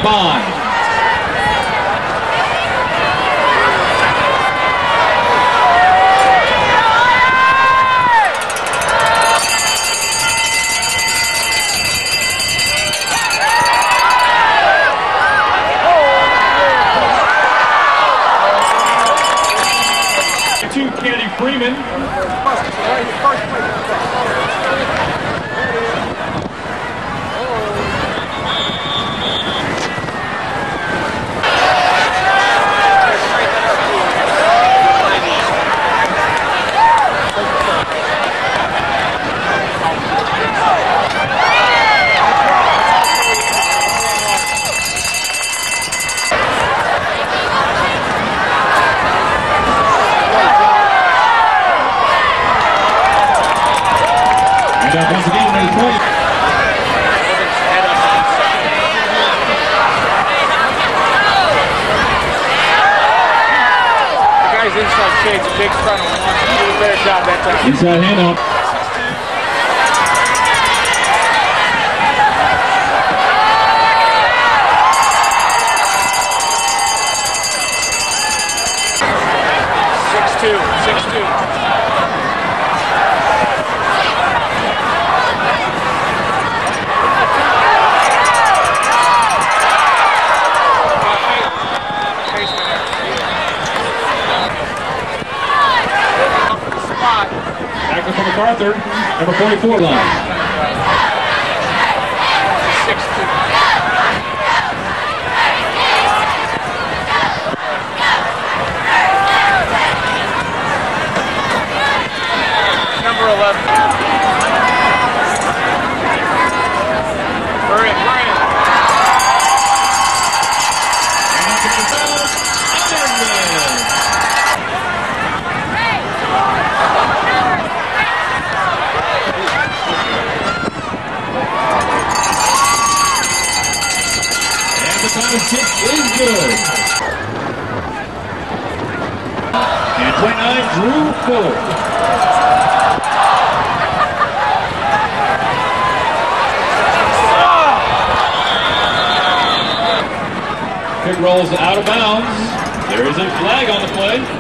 5. Kenny Freeman. Once again, there's point. The guy's inside shades, big front on one. He did a better job that time. Inside handoff. Tackle from MacArthur, number 44 line. Number 11. We're in. The kick is good. And 29, Drew Fuller. Kick rolls out of bounds. There is a flag on the play.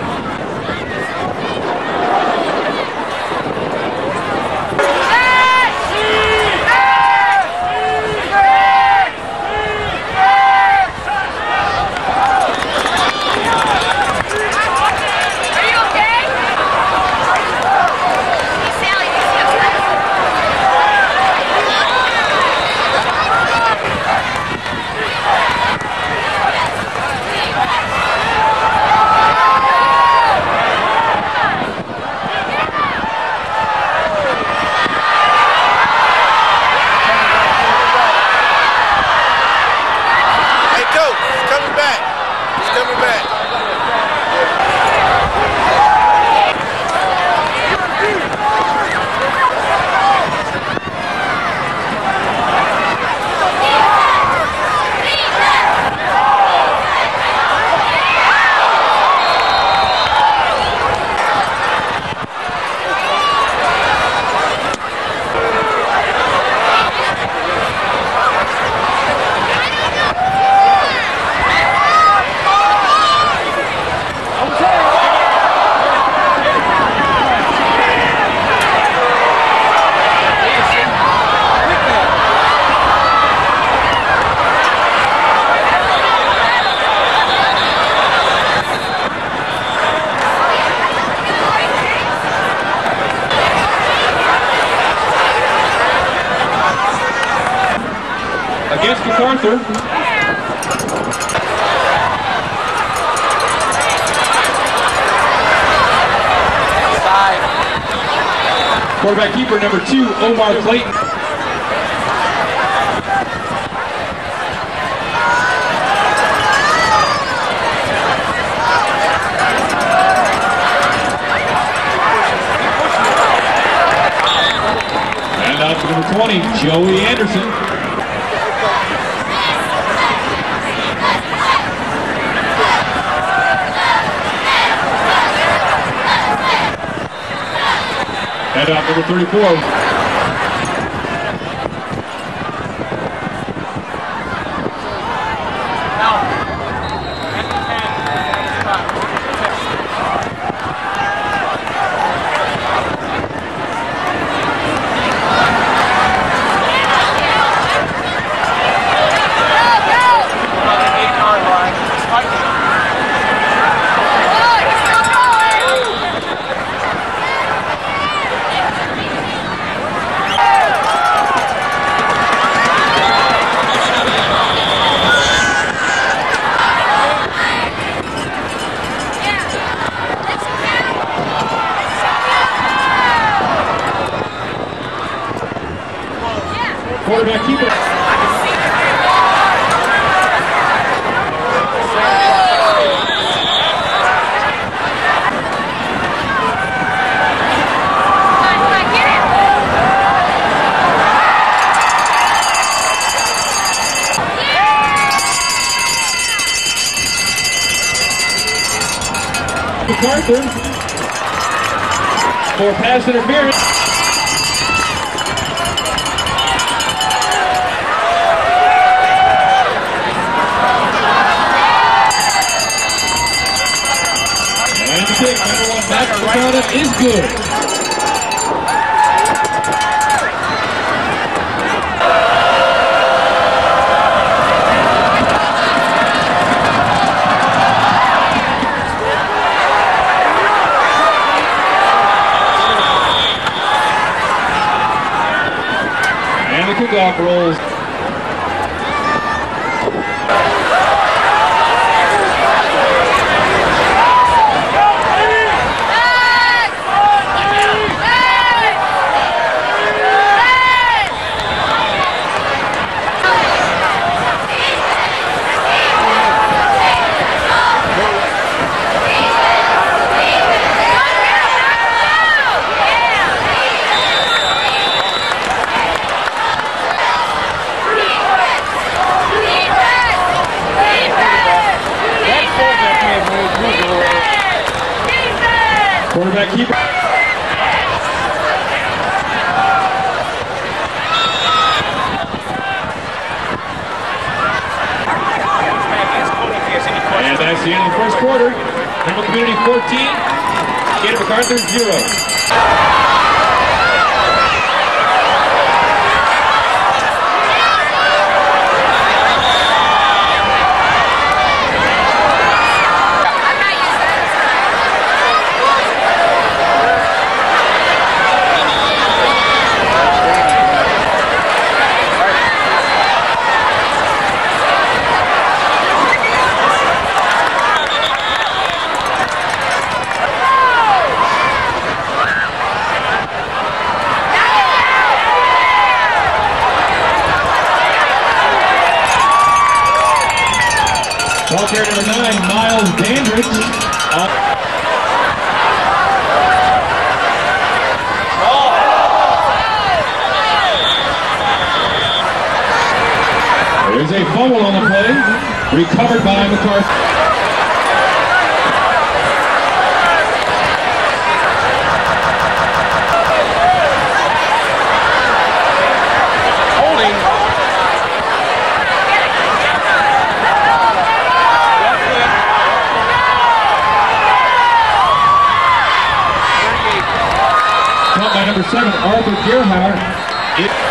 Against MacArthur. Quarterback keeper number 2, Omar Clayton. And out to number 20, Joey Anderson. And out number 34. MacArthur for pass interference. And the kick, number 1, Max MacArthur is good. And the kickoff rolls. Quarterback keeper. And that's the end of the first quarter. Hamilton Community 14, Gator MacArthur 0. Ball carrier number 9, Miles Dandridge. There's a fumble on the play, recovered by MacArthur. By number 7, Arthur Gerhard.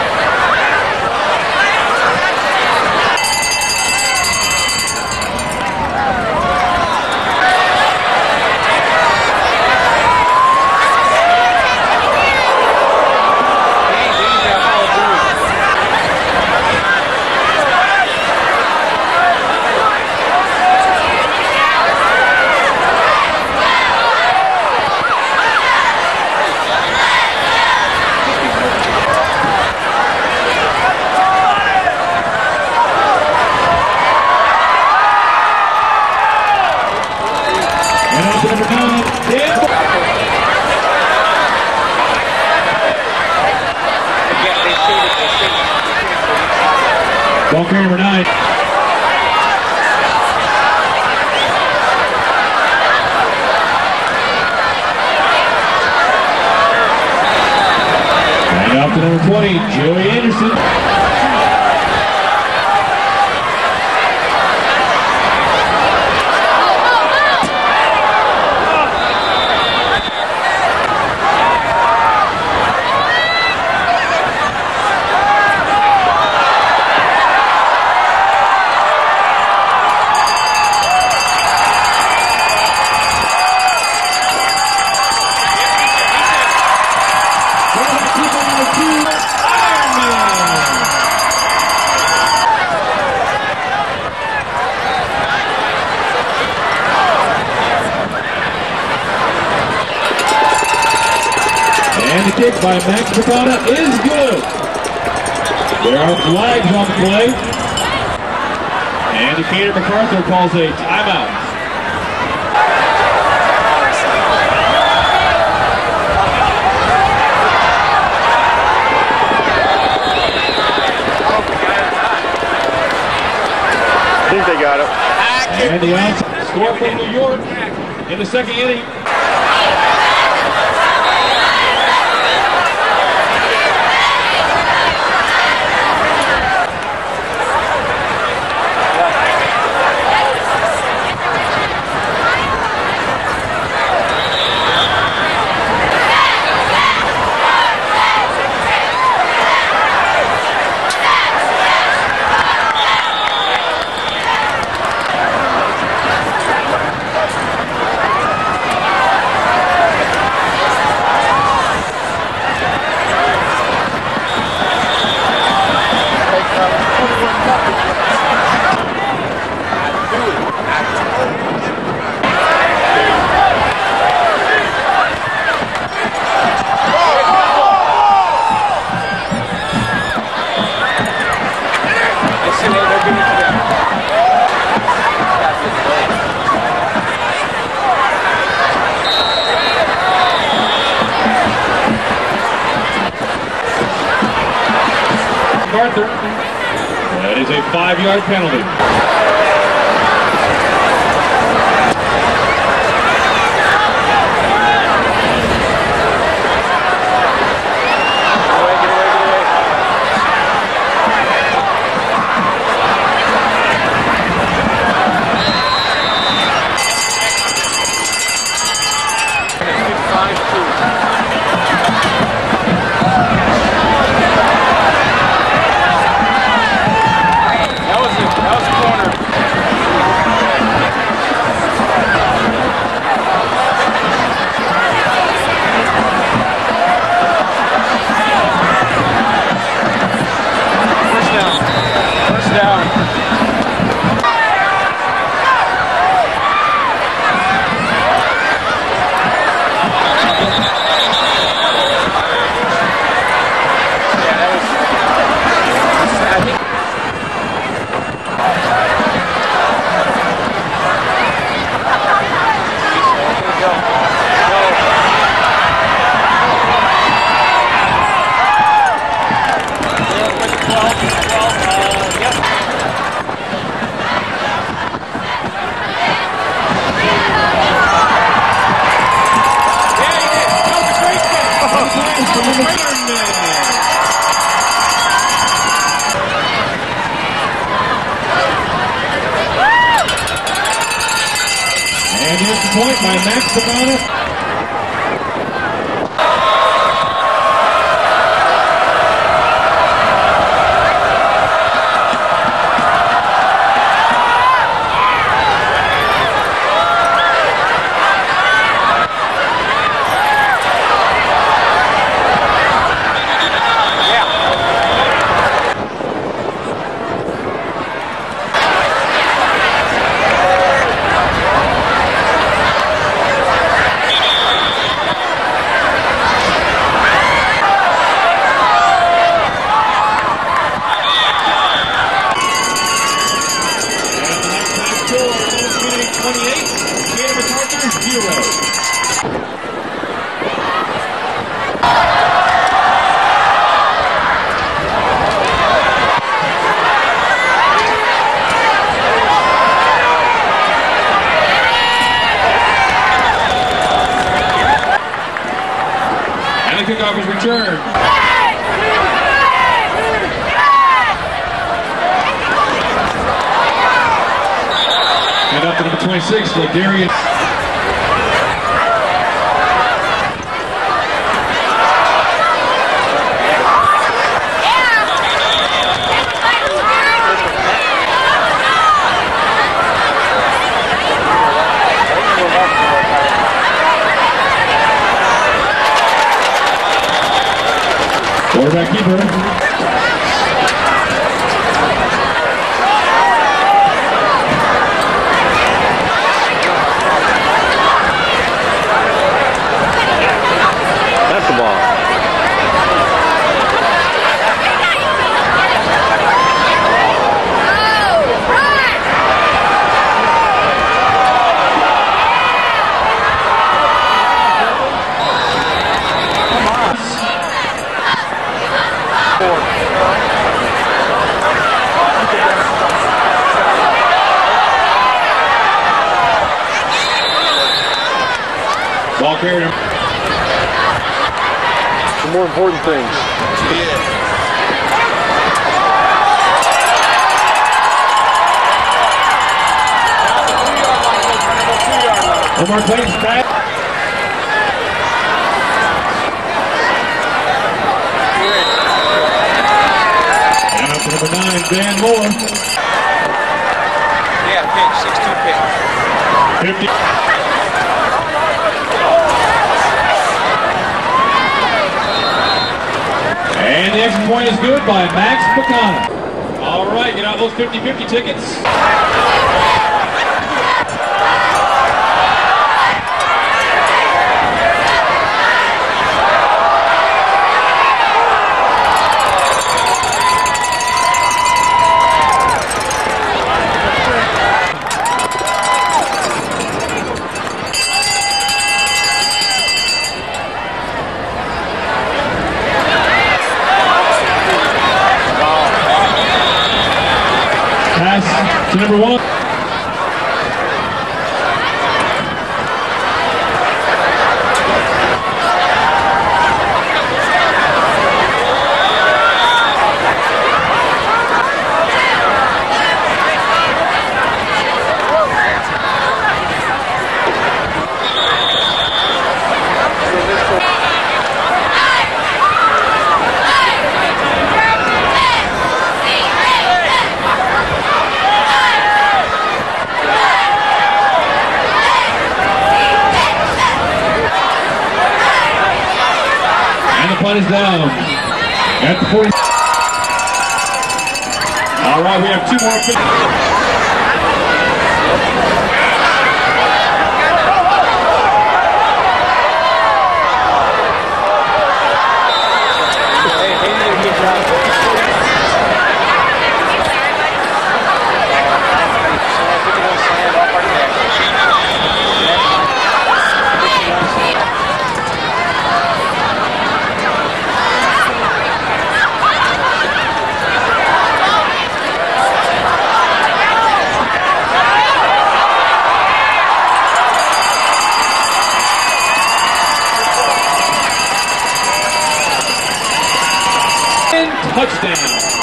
Number 9, Dan. Ball carrier number 9. And out to number 20, Joey Anderson. And the kick by Max MacArthur is good. There are flags on the play. And Gator MacArthur calls a timeout. I think they got it. And the outside score from New York. in the second inning. MacArthur. That is a 5-yard penalty. And here's the point by Max Pagano. And the kickoff is returned. And up to number 26, Ladarius. Quarterback keeper. Ball carrier. The more important things. Omar Clayton's back. Now to number 9, Dan Moore. Yeah, pitch, 6-2 pitch. 50. And the extra point is good by Max Picana. All right, get out those 50-50 tickets. Pass to number 1. Punt is down at the 40. All right, we have 2 more. Touchdown.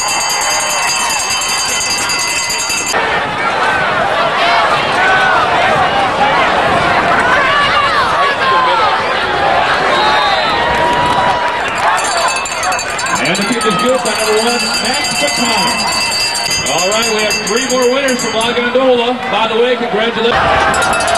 And the kick is good by number 1, Max Picana. All right, we have 3 more winners from La Gondola. By the way, congratulations.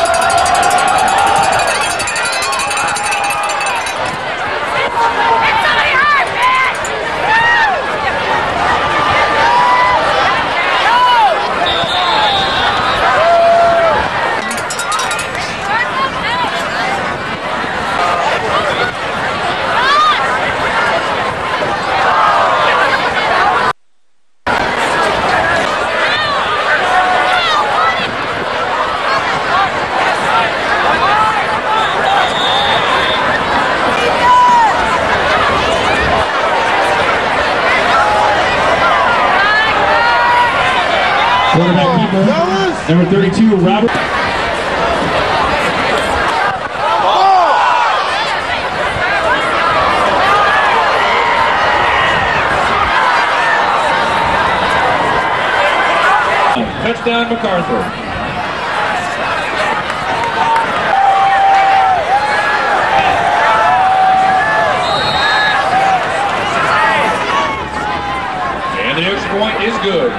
Quarterback keeper, number 32, Robert. Touchdown, MacArthur. And the extra point is good.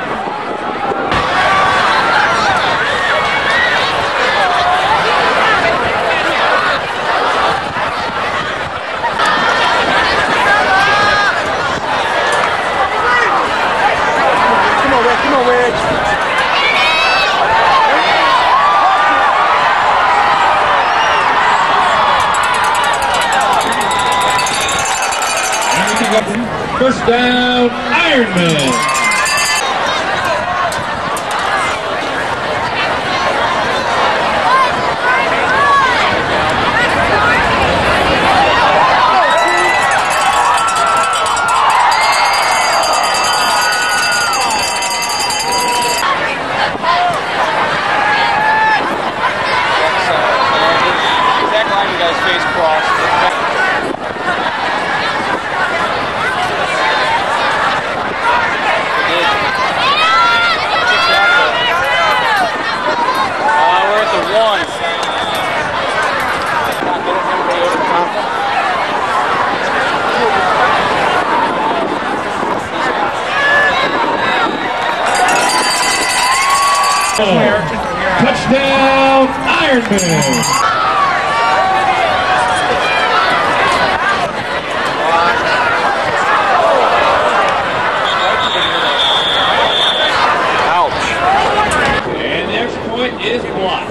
First down, Ironman. Zach Line, you guys face Touchdown, Ironman. Is blocked.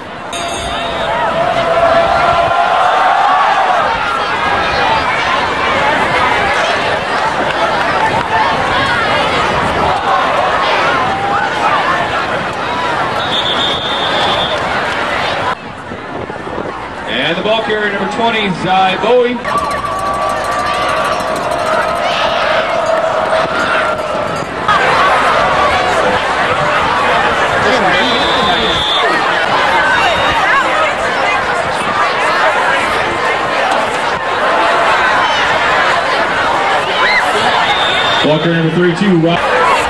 And the ball carrier, number 20, Zai Bowie. Walker number 32, right.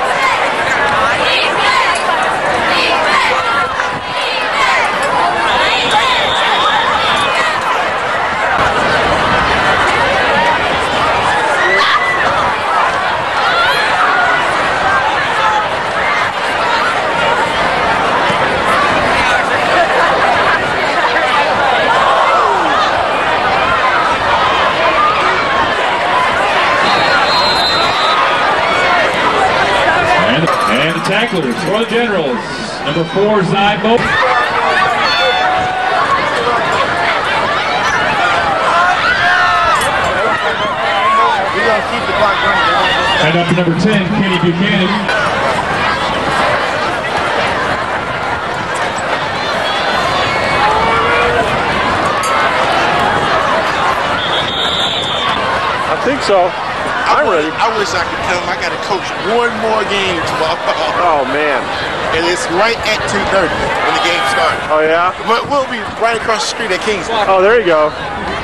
Tacklers for the Generals, number 4, Zai Bowie. And up to number 10, Kenny Buchanan. I think so. I'm ready. I wish I could tell him I got to coach one more game tomorrow. Oh, man. And it's right at 2:30 when the game starts. Oh, yeah? But we'll be right across the street at Kingston. Oh, there you go.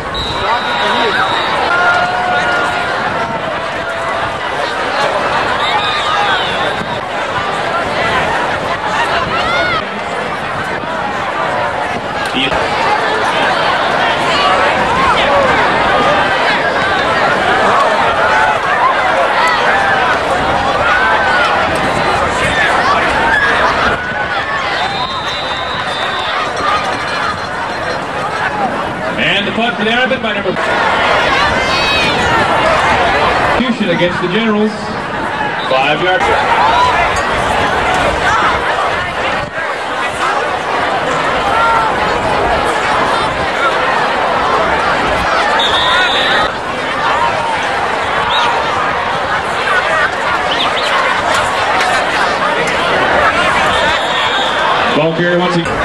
And the punt for the Ironman by number Houston against the Generals. 5 yards. Ball carrier once again.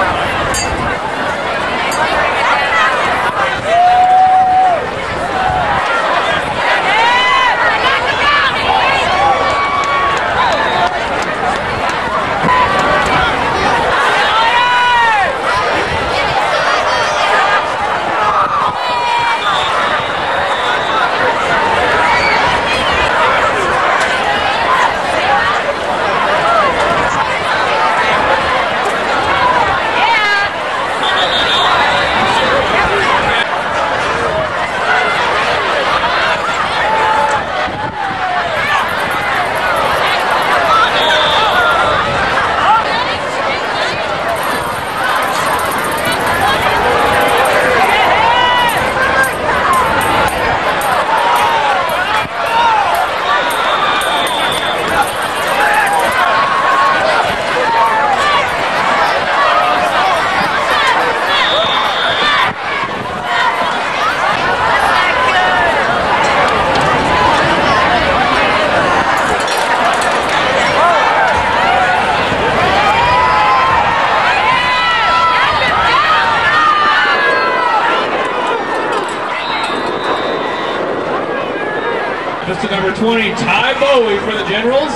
This is number 20, Ty Bowie for the Generals.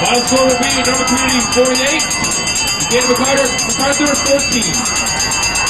Final score will be Northern Community 48, Decatur MacArthur 14.